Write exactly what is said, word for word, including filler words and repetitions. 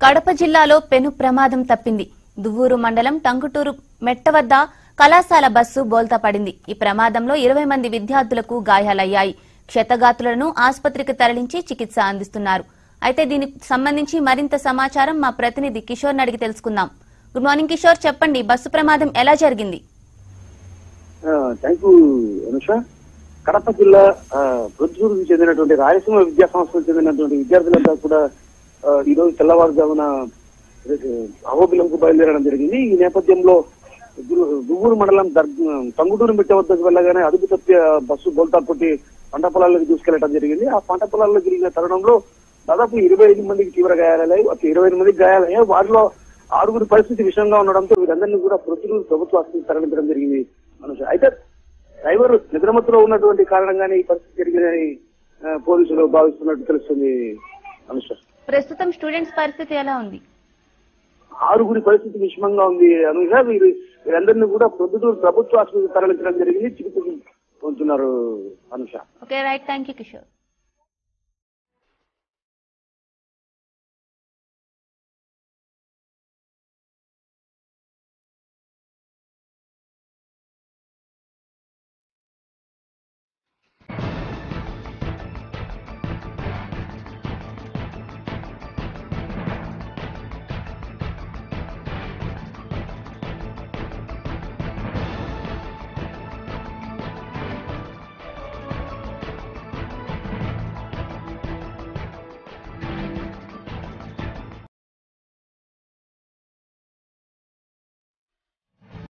కడప జిల్లాలో పెను ప్రమాదం తప్పింది. దువ్వూరు మండలం టంగుటూరు మెట్ట వద్ద కళాశాల బస్సు బోల్తా పడింది. ఈ ప్రమాదంలో ఇరవై మంది విద్యార్థులకు గాయాలయ్యాయి. క్షతగాత్రులను ఆసుపత్రికి తరలించి చికిత్స అందిస్తున్నారు. అయితే దీనికి సంబంధించి మరింత సమాచారం మా ప్రతినిధి కిషోర్ అడిగి తెలుసుకుందాం. గుడ్ మార్నింగ్ కిషోర్, చెప్పండి, బస్సు ప్రమాదం ఎలా జరిగింది? కడప జిల్లా ప్రొద్దుటూరుకు చెందినటువంటి రాయలసీమ విద్యా సంస్థకు చెందినటువంటి విద్యార్థులంతా కూడా ఈ రోజు తెల్లవారుజామున అహోబిలంకు బయలుదేరడం జరిగింది. ఈ నేపథ్యంలో దువ్వూరు మండలం టంగుటూరు మిట్ట వద్దకు వెళ్ళగానే అదుపు తప్పి బస్సు బోల్తా కొట్టి పంట పొలాల్లోకి దూసుకెళ్లడం జరిగింది. ఆ పంట పొలాల్లో జరిగిన తరుణంలో దాదాపు ఇరవై ఐదు మందికి తీవ్ర గాయాలయ్యాయి. ఇరవై ఐదు మందికి గాయాలయ్యాయి. వారిలో ఆరుగురి పరిస్థితి విషమంగా ఉండడంతో వీరందరినీ కూడా ప్రొద్దుటూరు ప్రభుత్వ ఆసుపత్రికి తరలించడం జరిగింది. మనుషులు అయితే డ్రైవర్ నిద్రమత్తులో ఉన్నటువంటి కారణంగానే ఈ పరిస్థితి జరిగిందని పోలీసులు భావిస్తున్నట్టు తెలుస్తుంది. అనుష, ప్రస్తుతం స్టూడెంట్స్ పరిస్థితి ఎలా ఉంది? ఆరుగురి పరిస్థితి విషమంగా ఉంది. అనుష, వీరు వీరందరినీ కూడా ప్రొద్దుటూరు ప్రభుత్వ ఆసుపత్రికి తరలించడం జరిగింది. చికిత్స పొందుతున్నారు. Anusha. Okay, right, thank you Kishore.